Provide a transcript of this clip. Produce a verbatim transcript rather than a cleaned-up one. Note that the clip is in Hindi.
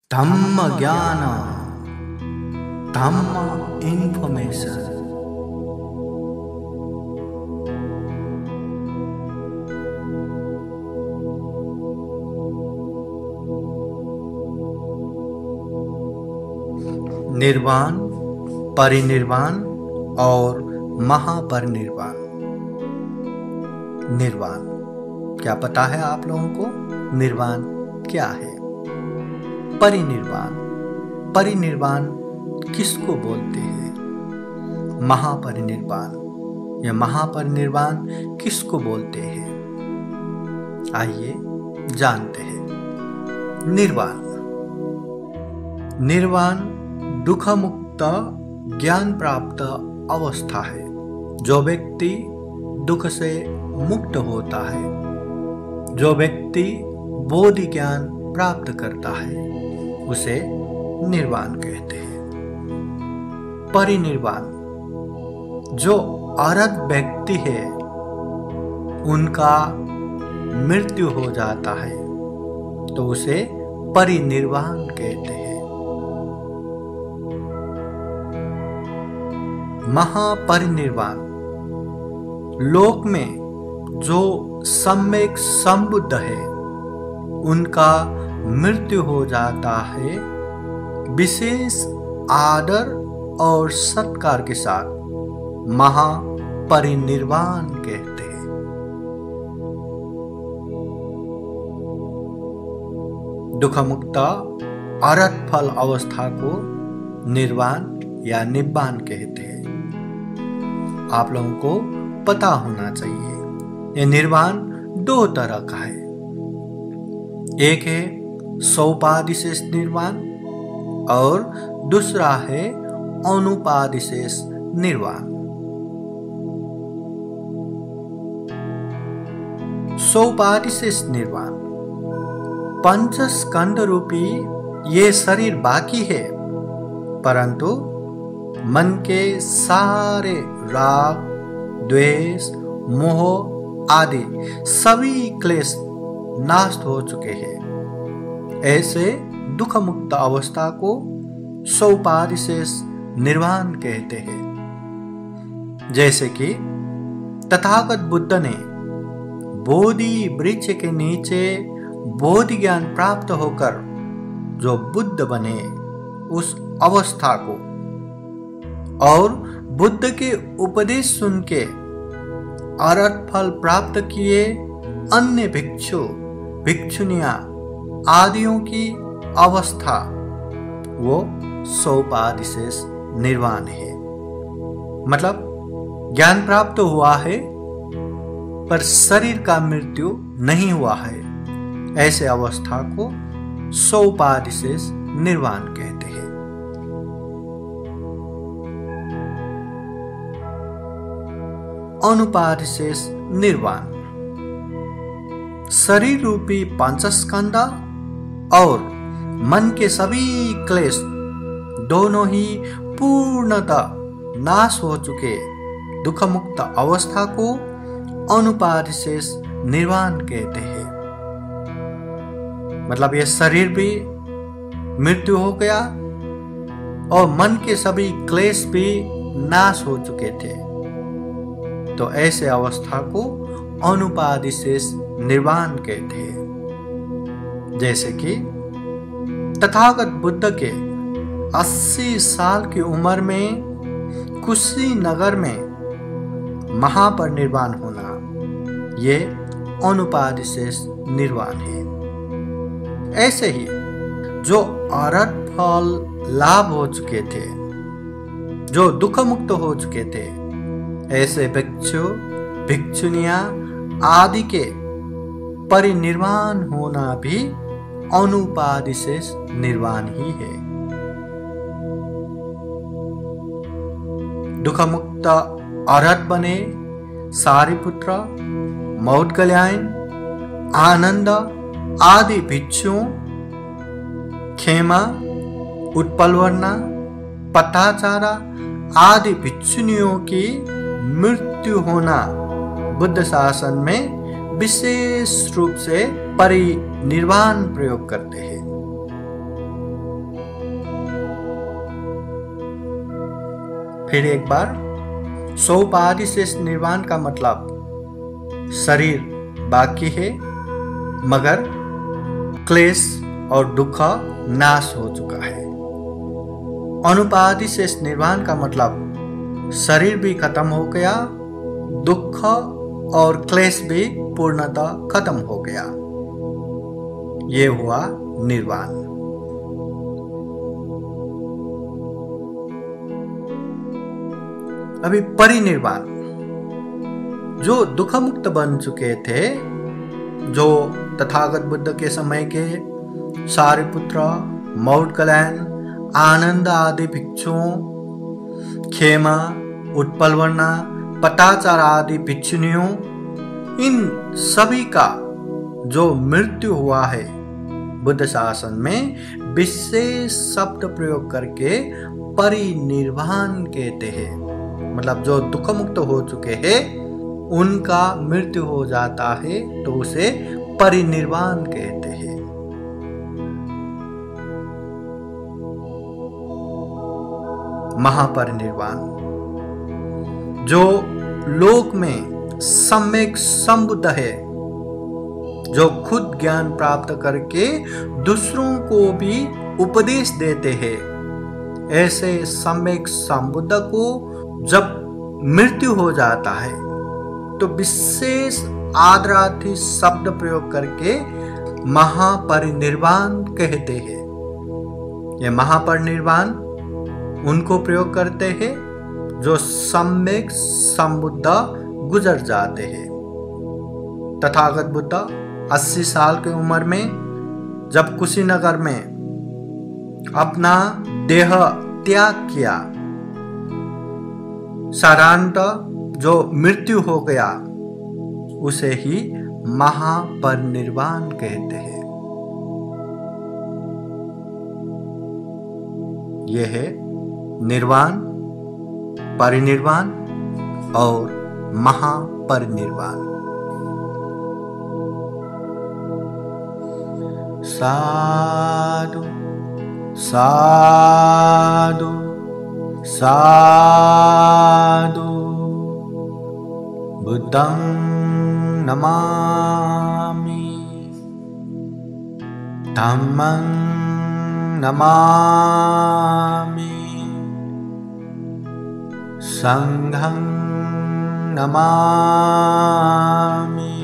धम्म ज्ञान धम्म इंफॉर्मेशन। निर्वाण, परिनिर्वाण और महापरिनिर्वाण। निर्वाण क्या पता है आप लोगों को? निर्वाण क्या है? परिनिर्वाण, परिनिर्वाण किसको बोलते हैं? महापरिनिर्वाण, यह महापरिनिर्वाण किसको बोलते हैं? आइए जानते हैं। निर्वाण, निर्वाण दुख मुक्त ज्ञान प्राप्त अवस्था है। जो व्यक्ति दुख से मुक्त होता है, जो व्यक्ति बोधि ज्ञान प्राप्त करता है, उसे निर्वाण कहते हैं। परिनिर्वाण, जो अर्हत व्यक्ति है उनका मृत्यु हो जाता है तो उसे परिनिर्वाण कहते हैं। महापरिनिर्वाण, लोक में जो सम्यक संबुद्ध है उनका मृत्यु हो जाता है, विशेष आदर और सत्कार के साथ महापरिनिर्वाण कहते हैं। दुख मुक्त अर्हत फल अवस्था को निर्वाण या निब्बान कहते हैं। आप लोगों को पता होना चाहिए, यह निर्वाण दो तरह का है। एक है सोपाधिशेष निर्वाण और दूसरा है अनुपाधिशेष निर्वाण। सोपाधिशेष निर्वाण, पंच स्कंद रूपी ये शरीर बाकी है, परंतु मन के सारे राग, द्वेष, मोह आदि सभी क्लेश नाश हो चुके हैं। ऐसे दुख मुक्त अवस्था को सोपाधिशेष निर्वाण कहते हैं। जैसे कि तथागत बुद्ध ने बोधि वृक्ष के नीचे बोधि ज्ञान प्राप्त होकर जो बुद्ध बने, उस अवस्था को, और बुद्ध के उपदेश सुन के अर्हत फल प्राप्त किए अन्य भिक्षु भिक्षुनियां आदियों की अवस्था, वो सोपाधिशेष निर्वाण है। मतलब ज्ञान प्राप्त हुआ है पर शरीर का मृत्यु नहीं हुआ है, ऐसे अवस्था को सोपाधिशेष निर्वाण कहते हैं। अनुपाधिशेष निर्वाण, शरीर रूपी पंचस्कंद और मन के सभी क्लेश दोनों ही पूर्णतः नाश हो चुके दुख मुक्त अवस्था को अनुपाधिशेष निर्वाण कहते हैं। मतलब यह शरीर भी मृत्यु हो गया और मन के सभी क्लेश भी नाश हो चुके थे, तो ऐसे अवस्था को अनुपाधिशेष निर्वाण कहते हैं। जैसे कि तथागत बुद्ध के अस्सी साल की उम्र में कुशीनगर में महापरिनिर्वाण होना, ये अनुपाधिशेष निर्वाण है। ऐसे ही जो अर्हत फल लाभ हो चुके थे, जो दुख मुक्त हो चुके थे, ऐसे भिक्षु भिक्षुनियां आदि के परिनिर्वाण होना भी अनुपाधिशेष निर्वाण ही है। दुख मुक्त अर्हत बने सारिपुत्र, मौदगल्यायन, आनंद आदि भिक्षुओं, खेमा, उत्पलवर्णा, पटाचारा आदि भिक्षुनियों की मृत्यु होना बुद्ध शासन में विशेष रूप से परिनिर्वाण प्रयोग करते हैं। फिर एक बार, सोपाधि शेष निर्वाण का मतलब शरीर बाकी है मगर क्लेश और दुख नाश हो चुका है। अनुपाधि शेष निर्वाण का मतलब शरीर भी खत्म हो गया, दुख और क्लेश भी पूर्णतः खत्म हो गया। ये हुआ निर्वाण। अभी परिनिर्वाण, जो दुख मुक्त बन चुके थे, जो तथागत बुद्ध के समय के सारिपुत्र, मौदगल्याण, आनंद आदि भिक्षुओं, खेमा, उत्पलवर्णा, पटाचार आदि भिक्षुनियों, इन सभी का जो मृत्यु हुआ है बुद्ध शासन में विशेष शब्द प्रयोग करके परिनिर्वाण कहते हैं। मतलब जो दुख मुक्त हो चुके हैं उनका मृत्यु हो जाता है तो उसे परिनिर्वाण कहते हैं। महापरिनिर्वाण, जो लोक में सम्यक संबुद्ध है, जो खुद ज्ञान प्राप्त करके दूसरों को भी उपदेश देते हैं, ऐसे सम्यक संबुद्ध को जब मृत्यु हो जाता है तो विशेष आदरार्थी शब्द प्रयोग करके महापरिनिर्वाण कहते हैं। यह महापरिनिर्वाण उनको प्रयोग करते हैं जो सम्यक संबुद्ध गुजर जाते हैं। तथागत बुद्ध अस्सी साल की उम्र में जब कुशीनगर में अपना देह त्याग किया, साधारणतः जो मृत्यु हो गया उसे ही महापरिनिर्वाण कहते हैं। यह है निर्वाण, परिनिर्वाण और महापरिनिर्वाण। साधु साधु साधु, बुद्धं नमामि, धम्मं नमामि, संघं नमामि।